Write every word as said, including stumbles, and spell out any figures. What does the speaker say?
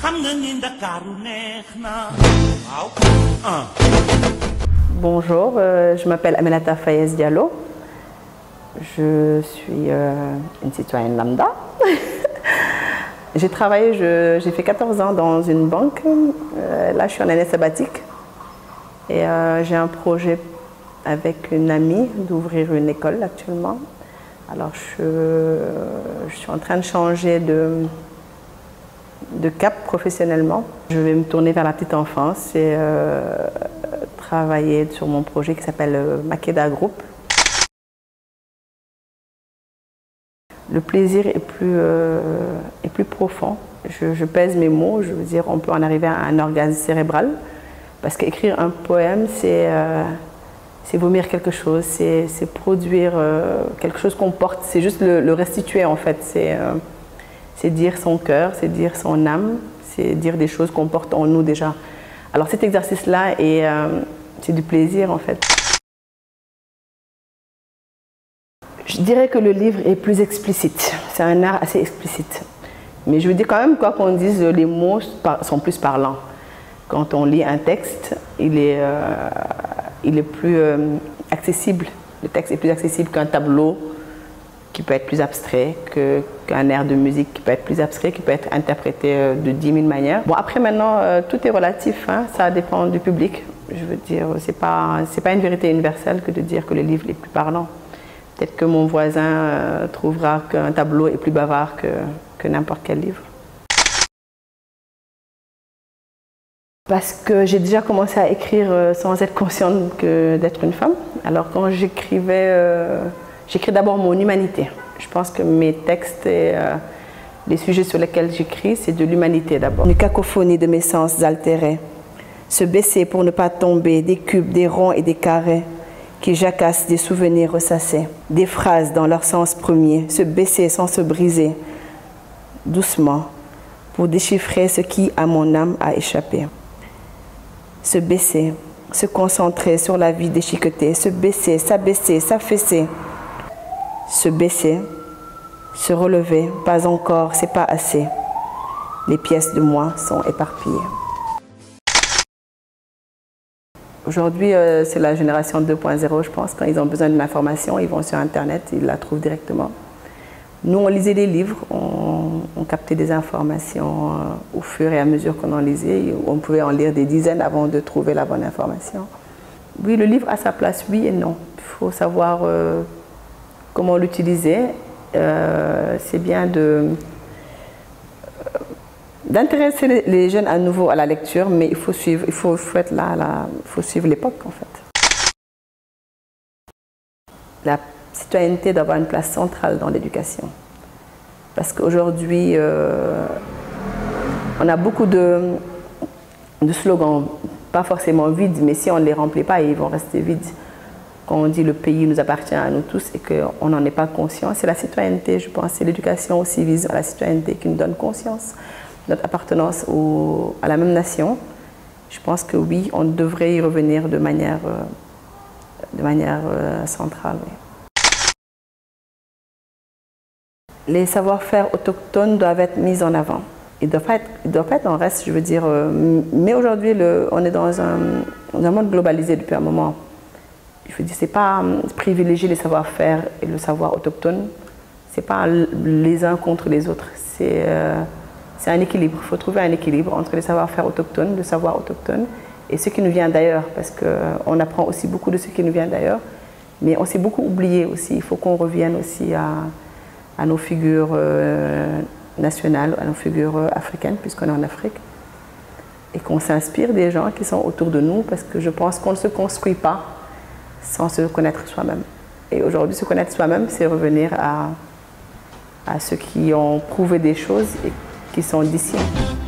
Bonjour, euh, je m'appelle Aminata Fayez Diallo. Je suis euh, une citoyenne lambda. J'ai travaillé, j'ai fait quatorze ans dans une banque. Euh, là, je suis en année sabbatique. Et euh, j'ai un projet avec une amie d'ouvrir une école actuellement. Alors, je, je suis en train de changer de, de cap professionnellement. Je vais me tourner vers la petite enfance et euh, travailler sur mon projet qui s'appelle euh, Makeda Group. Le plaisir est plus, euh, est plus profond. Je, je pèse mes mots, je veux dire, on peut en arriver à un orgasme cérébral. Parce qu'écrire un poème, c'est euh, vomir quelque chose, c'est produire euh, quelque chose qu'on porte, c'est juste le, le restituer en fait. C'est euh, dire son cœur, c'est dire son âme, c'est dire des choses qu'on porte en nous déjà. Alors cet exercice-là, euh, c'est du plaisir en fait. Je dirais que le livre est plus explicite, c'est un art assez explicite. Mais je veux dire quand même, quoi qu'on dise, les mots sont plus parlants. Quand on lit un texte, il est, euh, il est plus euh, accessible. Le texte est plus accessible qu'un tableau qui peut être plus abstrait, qu'un air de musique qui peut être plus abstrait, qui peut être interprété euh, de dix mille manières. Bon, après maintenant, euh, tout est relatif, hein, ça dépend du public. Je veux dire, c'est pas, c'est pas une vérité universelle que de dire que le livre est plus parlant. Peut-être que mon voisin euh, trouvera qu'un tableau est plus bavard que, que n'importe quel livre. Parce que j'ai déjà commencé à écrire sans être consciente d'être une femme. Alors quand j'écrivais, euh, j'écris d'abord mon humanité. Je pense que mes textes et euh, les sujets sur lesquels j'écris, c'est de l'humanité d'abord. Une cacophonie de mes sens altérés. Se baisser pour ne pas tomber, des cubes, des ronds et des carrés qui jacassent des souvenirs ressassés. Des phrases dans leur sens premier. Se baisser sans se briser, doucement, pour déchiffrer ce qui à mon âme a échappé. Se baisser, se concentrer sur la vie déchiquetée, se baisser, s'abaisser, s'affaisser, se baisser, se relever, pas encore, c'est pas assez. Les pièces de moi sont éparpillées. Aujourd'hui, euh, c'est la génération deux point zéro, je pense. Quand ils ont besoin d'une information, ils vont sur Internet, ils la trouvent directement. Nous, on lisait des livres, on, on captait des informations euh, au fur et à mesure qu'on en lisait. On pouvait en lire des dizaines avant de trouver la bonne information. Oui, le livre a sa place, oui et non. Il faut savoir euh, comment l'utiliser. Euh, C'est bien de d'intéresser les, les jeunes à nouveau à la lecture, mais il faut suivre, il faut, faut être là, là, il faut suivre l'époque en fait. La citoyenneté doit avoir une place centrale dans l'éducation. Parce qu'aujourd'hui, euh, on a beaucoup de, de slogans, pas forcément vides, mais si on ne les remplit pas, ils vont rester vides. Quand on dit le pays nous appartient à nous tous et qu'on n'en est pas conscient, c'est la citoyenneté, je pense. C'est l'éducation aussi vise à la citoyenneté qui nous donne conscience, notre appartenance au, à la même nation. Je pense que oui, on devrait y revenir de manière, euh, de manière euh, centrale. Oui. Les savoir-faire autochtones doivent être mis en avant. Ils ne doivent pas être, ils doivent pas être en reste, je veux dire. Euh, mais aujourd'hui, on est dans un, dans un monde globalisé depuis un moment. Je veux dire, c'est pas privilégier les savoir-faire et le savoir autochtone. C'est pas les uns contre les autres. C'est euh, un équilibre. Il faut trouver un équilibre entre les savoir-faire autochtones, le savoir autochtone, et ce qui nous vient d'ailleurs. Parce qu'on apprend aussi beaucoup de ce qui nous vient d'ailleurs. Mais on s'est beaucoup oublié aussi. Il faut qu'on revienne aussi à... à nos figures euh, nationales, à nos figures euh, africaines, puisqu'on est en Afrique, et qu'on s'inspire des gens qui sont autour de nous, parce que je pense qu'on ne se construit pas sans se connaître soi-même. Et aujourd'hui, se connaître soi-même, c'est revenir à, à ceux qui ont prouvé des choses et qui sont d'ici.